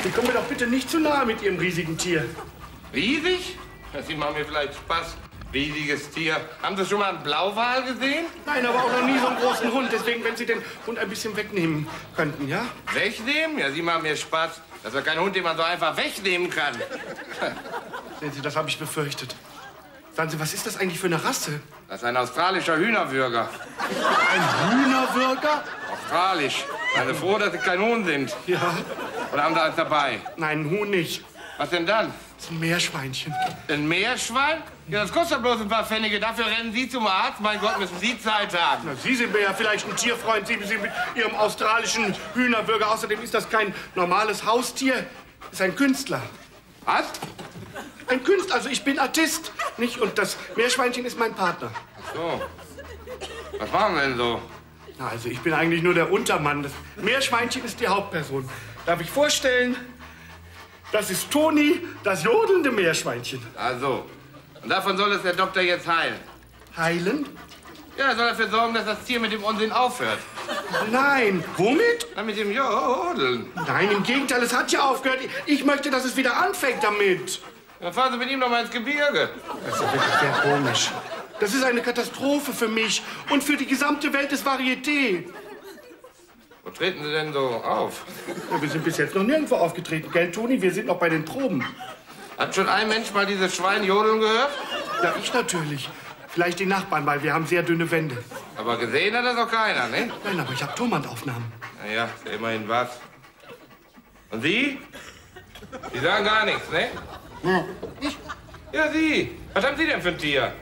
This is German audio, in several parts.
Sie kommen mir doch bitte nicht zu nahe mit Ihrem riesigen Tier. Riesig? Sie machen mir vielleicht Spaß. Riesiges Tier. Haben Sie schon mal einen Blauwal gesehen? Nein, aber auch noch nie so einen großen Hund. Deswegen, wenn Sie den Hund ein bisschen wegnehmen könnten, ja? Wegnehmen? Ja, Sie machen mir Spaß. Das ist ja kein Hund, den man so einfach wegnehmen kann. Sehen Sie, das habe ich befürchtet. Sagen Sie, was ist das eigentlich für eine Rasse? Das ist ein australischer Hühnerwürger. Ein Hühnerwürger? Australisch. Seien Sie froh, dass Sie kein Huhn sind. Ja. Oder haben Sie eins dabei? Nein, ein Huhn nicht. Was denn dann? Das ist ein Meerschweinchen. Ein Meerschwein? Ja, das kostet bloß ein paar Pfennige. Dafür rennen Sie zum Arzt. Mein Gott, müssen Sie Zeit haben. Na, Sie sind mir ja vielleicht ein Tierfreund, Sie mit Ihrem australischen Hühnerwürger. Außerdem ist das kein normales Haustier. Das ist ein Künstler. Was? Ein Künstler, also ich bin Artist, nicht? Und das Meerschweinchen ist mein Partner. Ach so. Was machen wir denn so? Na, also ich bin eigentlich nur der Untermann. Das Meerschweinchen ist die Hauptperson. Darf ich vorstellen, das ist Toni, das jodelnde Meerschweinchen. Also. Und davon soll es der Doktor jetzt heilen. Heilen? Ja, er soll dafür sorgen, dass das Tier mit dem Unsinn aufhört. Nein. Womit? Na, mit dem Jodeln. Nein, im Gegenteil, es hat ja aufgehört. Ich möchte, dass es wieder anfängt damit. Dann fahren Sie mit ihm noch mal ins Gebirge. Das ist ja wirklich sehr komisch. Das ist eine Katastrophe für mich und für die gesamte Welt des Varieté. Wo treten Sie denn so auf? Ja, wir sind bis jetzt noch nirgendwo aufgetreten, gell, Toni? Wir sind noch bei den Proben. Hat schon ein Mensch mal dieses Schwein jodeln gehört? Ja, ich natürlich. Vielleicht die Nachbarn, weil wir haben sehr dünne Wände. Aber gesehen hat das doch keiner, ne? Nein, aber ich habe Tonbandaufnahmen. Na ja, ist ja immerhin was. Und Sie? Sie sagen gar nichts, ne? Ja, ich? Ja, Sie. Was haben Sie denn für ein Tier?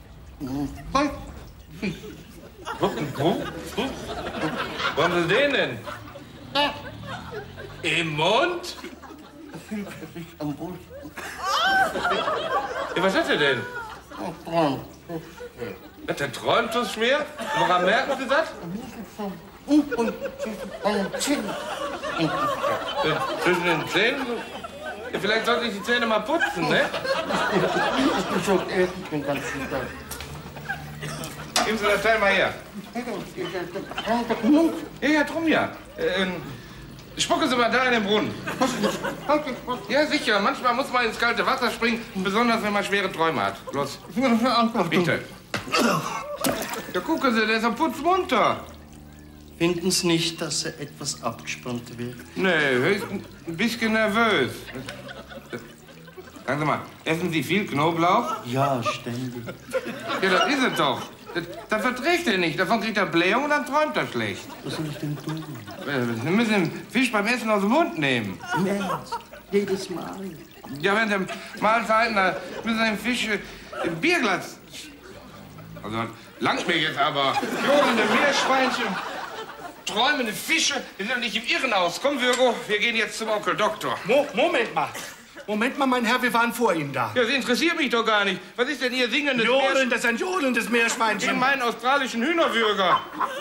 Wo haben Sie den denn? Da. Im Mund? Am Busch. Ja, was hat er denn? Hat der träumt so schwer? Woran merken Sie das? Zwischen den Zähnen? Ja, vielleicht sollte ich die Zähne mal putzen, ne? Ich schon essen den ganzen Tag. Geben Sie das Teil mal her. Ja, drum ja. Spucken Sie mal da in den Brunnen. Ja, sicher. Manchmal muss man ins kalte Wasser springen, besonders wenn man schwere Träume hat. Los. Bitte. Ja, gucken Sie, der ist am putzmunter. Finden Sie nicht, dass er etwas abgespannt wird? Nee, höchstens ein bisschen nervös. Sagen Sie mal, essen Sie viel Knoblauch? Ja, ständig. Ja, das ist es doch. Das verträgt er nicht. Davon kriegt er Blähung und dann träumt er schlecht. Was soll ich denn tun? Sie müssen den Fisch beim Essen aus dem Mund nehmen. Im Ernst? Jedes Mal? Ja, während der Mahlzeiten, da müssen Sie den Fisch im Bierglas... Also, langt mir jetzt aber. Jodelnde Meerschweinchen, träumende Fische. Wir sind doch nicht im Irrenhaus. Komm, Virgo, wir gehen jetzt zum Onkel Doktor. Moment mal. Moment mal, mein Herr, wir waren vor Ihnen da. Ja, Sie interessiert mich doch gar nicht. Was ist denn Ihr singendes Jodeln, das ist ein jodelndes Meerschweinchen. In meinen australischen Hühnerwürger.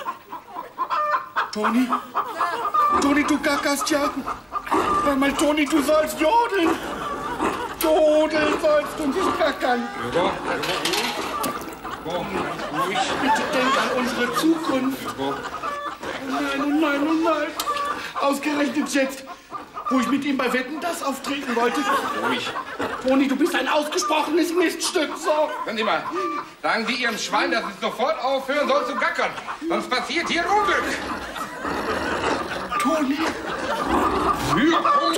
Toni? Toni, du gackerst ja. Hör mal, Toni, du sollst jodeln. Jodeln sollst du nicht gackern. Virgo, Bitte denk an unsere Zukunft. Oh nein, oh nein, oh nein. Ausgerechnet jetzt, wo ich mit ihm bei Wetten, das auftreten wollte. Ruhig. Toni, du bist ein ausgesprochenes Miststück. So. Hören Sie mal, sagen Sie Ihrem Schwein, dass es sofort aufhören soll zu gackern. Sonst passiert hier Unglück. Toni. Virgo!